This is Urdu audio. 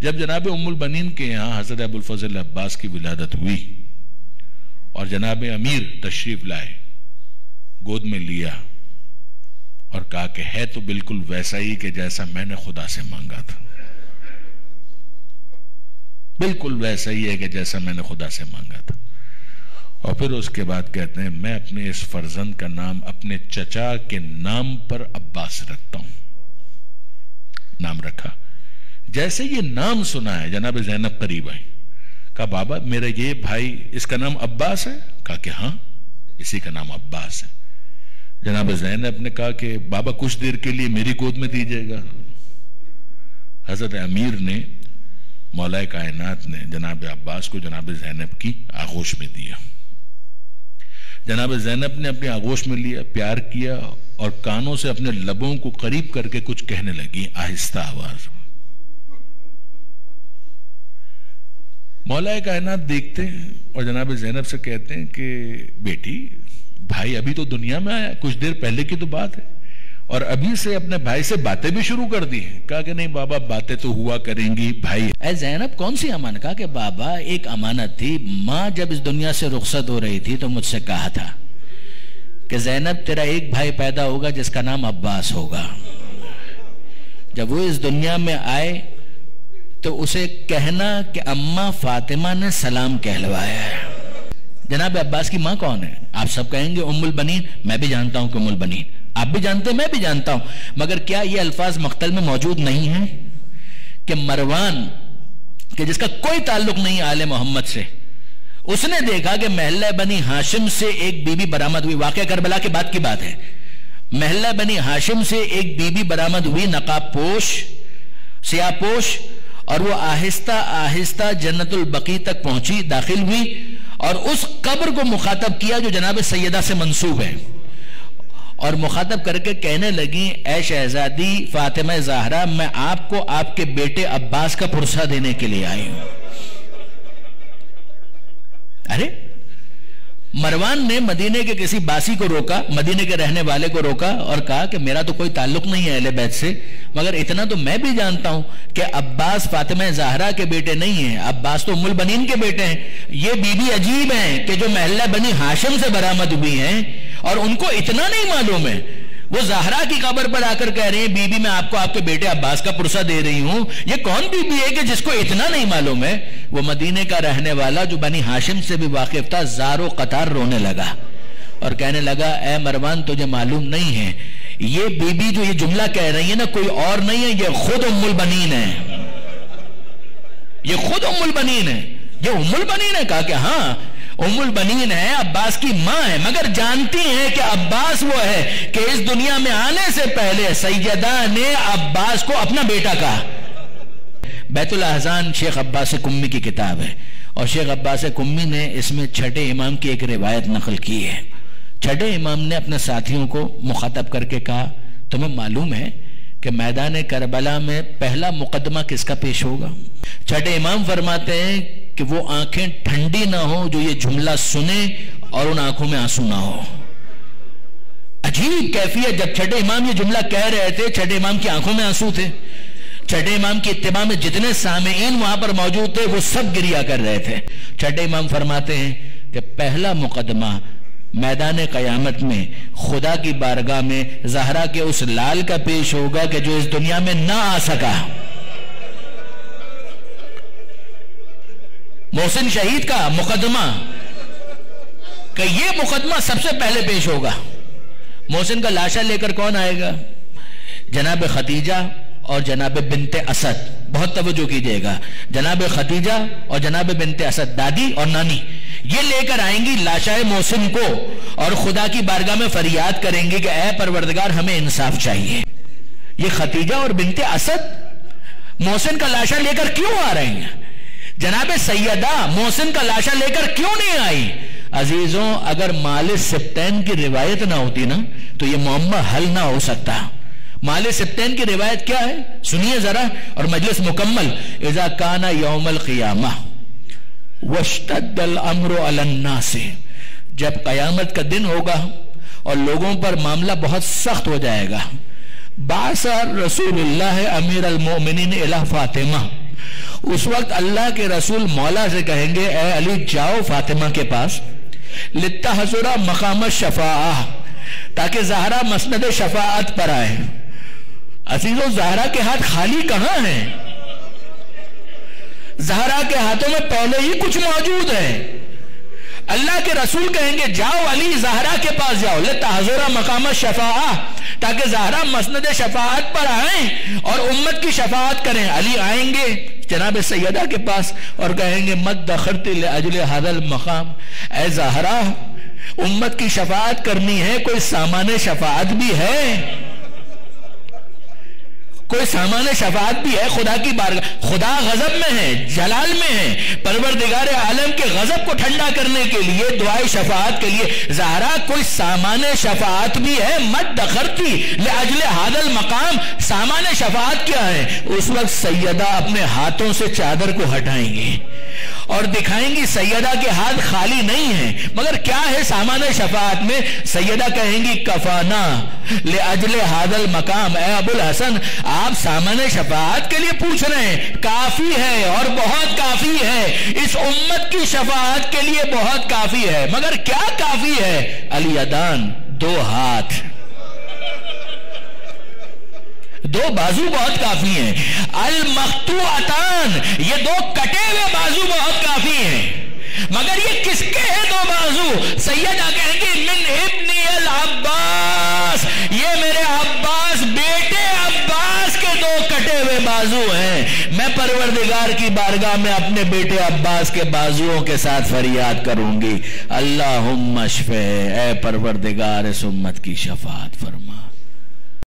جب جناب ام البنین کے یہاں حضرت ابو الفضل عباس کی ولادت ہوئی اور جناب امیر تشریف لائے، گود میں لیا اور کہا کہ ہے تو بالکل ویسا ہی کہ جیسا میں نے خدا سے مانگا تھا، بالکل ویسا ہی ہے کہ جیسا میں نے خدا سے مانگا تھا۔ اور پھر اس کے بعد کہتے ہیں میں اپنے اس فرزند کا نام اپنے چچا کے نام پر عباس رکھتا ہوں، نام رکھا۔ جیسے یہ نام سنا ہے جناب زینب قریب آئی، کہا بابا میرا یہ بھائی اس کا نام عباس ہے؟ کہا کہ ہاں اسی کا نام عباس ہے۔ جناب زینب نے کہا کہ بابا کچھ دیر کے لیے میری گود میں دیجیے گا۔ حضرت امیر نے، مولا کائنات نے جناب عباس کو جناب زینب کی آغوش میں دیا۔ جناب زینب نے اپنی آغوش میں لیا، پیار کیا اور کانوں سے اپنے لبوں کو قریب کر کے کچھ کہنے لگی آہستہ آواز۔ مولا کائنات دیکھتے ہیں اور جناب زینب سے کہتے ہیں کہ بیٹی بھائی ابھی تو دنیا میں آیا، کچھ دیر پہلے کی تو بات ہے، اور ابھی سے اپنے بھائی سے باتیں بھی شروع کر دی ہیں۔ کہا کہ نہیں بابا باتیں تو ہوا کریں گی بھائی۔ اے زینب کون سی امانت؟ کہا کہ بابا ایک امانت تھی، ماں جب اس دنیا سے رخصت ہو رہی تھی تو مجھ سے کہا تھا کہ زینب تیرا ایک بھائی پیدا ہوگا جس کا نام عباس ہوگا، جب وہ اس دنیا میں آئے تو اسے کہنا کہ اماں فاطمہ نے سلام کہلوایا ہے۔ جناب عباس کی ماں کون ہے؟ آپ سب کہیں گے ام البنین، میں بھی جانتا ہوں کہ ام البنین، آپ بھی جانتے ہیں میں بھی جانتا ہوں، مگر کیا یہ الفاظ مقتل میں موجود نہیں ہیں کہ مروان کہ جس کا کوئی تعلق نہیں آل محمد سے، اس نے دیکھا کہ محلہ بنی ہاشم سے ایک بی بی برآمد ہوئی، واقعہ کربلا کے بعد کی بات ہے، محلہ بنی ہاشم سے ایک بی بی برآمد ہوئی، نقاب پوش، سیاہ پوش، اور وہ آہستہ آہستہ جنت البقیع تک پہنچی، داخل ہوئی اور اس قبر کو مخاطب کیا جو جناب سیدہ سے منسوب ہے، اور مخاطب کر کے کہنے لگی اے شہزادی فاطمہ زہرا میں آپ کو آپ کے بیٹے عباس کا پرسہ دینے کے لیے آئی ہوں۔ ارے مروان نے مدینے کے کسی باسی کو روکا، مدینے کے رہنے والے کو روکا اور کہا کہ میرا تو کوئی تعلق نہیں ہے اہل بیت سے، مگر اتنا تو میں بھی جانتا ہوں کہ عباس فاطمہ زہرا کے بیٹے نہیں ہیں، عباس تو ام البنین کے بیٹے ہیں۔ یہ بی بی عجیب ہیں کہ جو محلہ بنی ہاشم سے برآمد ہوئی ہیں اور ان کو اتنا نہیں معلوم ہے، وہ زہرا کی قبر پر آ کر کہہ رہے ہیں بی بی میں آپ کو آپ کے بیٹے عباس کا پرسہ دے رہی ہوں۔ یہ کون بی بی ہے کہ جس کو اتنا نہیں معلوم ہے؟ وہ مدینے کا رہنے والا جو بنی ہاشم سے بھی واقف تھا زار و قطار رونے لگا اور کہنے لگا اے مروان تجھے معلوم نہیں ہے یہ بی بی جو یہ جملہ کہہ رہی ہے نا کوئی اور نہیں ہے، یہ خود ام البنین ہے، یہ خود ام البنین ہے، یہ ام البنین ہے۔ کہا کہ ہاں ام البنین ہے، عباس کی ماں ہے، مگر جانتی ہیں کہ عباس وہ ہے کہ اس دنیا میں آنے سے پہلے سیدہ نے عباس کو اپنا بیٹا کہا۔ بیت الاحزان شیخ عباس قمی کی کتاب ہے اور شیخ عباس قمی نے اس میں چھٹے امام کی ایک روایت نقل کی ہے۔ چھٹے امام نے اپنے ساتھیوں کو مخاطب کر کے کہا تمہیں معلوم ہے کہ میدان کربلا میں پہلا مقدمہ کس کا پیش ہوگا؟ چھٹے امام فرماتے ہیں کہ وہ آنکھیں ٹھنڈی نہ ہو جو یہ جملہ سنے اور ان آنکھوں میں آنسو نہ ہو۔ عجیب کیفیت، جب چھٹے امام یہ جملہ کہہ رہے تھے چھٹے امام کی آنکھوں میں آنسو تھے، چھٹے امام کی اتباع میں جتنے سامعین وہاں پر موجود تھے وہ سب گریا کر رہے تھے۔ چھٹے امام فرماتے ہیں کہ پہلا مقدمہ میدان قیامت میں خدا کی بارگاہ میں زہرا کے اس لال کا پیش ہوگا کہ جو اس دنیا میں نہ آ سکا، محسن شہید کا مقدمہ، کہ یہ مقدمہ سب سے پہلے پیش ہوگا۔ محسن کا لاشا لے کر کون آئے گا؟ جناب ختیجہ اور جناب بنت اسد، بہت توجہ کیجئے گا، جناب ختیجہ اور جناب بنت اسد، دادی اور نانی، یہ لے کر آئیں گی لاشا محسن کو اور خدا کی بارگاہ میں فریاد کریں گے کہ اے پروردگار ہمیں انصاف چاہیے۔ یہ ختیجہ اور بنت اسد محسن کا لاشا لے کر کیوں آ رہے ہیں؟ جناب سیدہ محسن کا لاشا لے کر کیوں نہیں آئی؟ عزیزوں اگر مال سبتین کی روایت نہ ہوتی نا تو یہ معمہ حل نہ ہو سکتا۔ مال سبتین کی روایت کیا ہے سنیے ذرا اور مجلس مکمل۔ اذا کان یوم القیامہ واشتد الامر علی الناس، جب قیامت کا دن ہوگا اور لوگوں پر معاملہ بہت سخت ہو جائے گا، بعث رسول اللہ امیر المؤمنین الی فاطمہ، उस वक्त अल्लाह के रसूल मौला से कहेंगे, ए अली जाओ फातिमा के पास, लित्तहज़ुरा मकाम शफाअह, ताकि ज़हरा मसनद शफाअत पर आए। अजीजों, ज़हरा के हाथ खाली कहां हैं? ज़हरा के हाथों में पहले ही कुछ मौजूद है। अल्लाह के रसूल कहेंगे, जाओ अली ज़हरा के पास जाओ, लित्तहज़ुरा मकाम शफाअह, ताकि ज़हरा मसनद शफाअत पर आए और उम्मत की शफाअत करें। अली आएंगे जनाब सैयदा के पास और कहेंगे, मद दखरती लिअजल हादल मकाम, ऐ ज़हरा उम्मत की शफाअत करनी है, कोई सामान्य शफाअत भी है? कोई सामान्य शफाअत भी है? खुदा की बारगाह, खुदा गजब में है, जलाल में है, परवरदिगार आलम के गजब को ठंडा करने के लिए, दुआए शफाअत के लिए ज़हरा कोई सामान्य शफाअत भी है? मद दखरती लिअजल हादल मकाम, सामान्य शफाअत क्या है? उस वक्त सैयदा अपने हाथों से चादर को हटाएंगे और दिखाएंगी सैयदा के हाथ खाली नहीं है। मगर क्या है सामान्य शफाअत में? सैयदा कहेंगी, कफाना लिअजल हादल मकाम, ए अबुल हसन आप सामान्य शफाअत के लिए पूछ रहे हैं, काफी है और बहुत काफी है, इस उम्मत की शफाअत के लिए बहुत काफी है। मगर क्या काफी है? अली अदान, दो हाथ, दो बाजू बहुत काफी हैं। अल मख्तूअतान, ये दो कटे हुए बाजू बहुत काफी हैं। मगर ये किसके हैं दो बाजू? सैयदा कहेंगे, मिन इब्नी अल अब्बास, ये मेरे अब्बास, बेटे अब्बास के दो कटे हुए बाजू हैं। मैं परवरदिगार की बारगाह में अपने बेटे अब्बास के बाजुओं के साथ फरियाद करूंगी, अल्लाहुम्मा शफ़े, ऐ परवरदिगार इस उम्मत की शफाअत फरमा।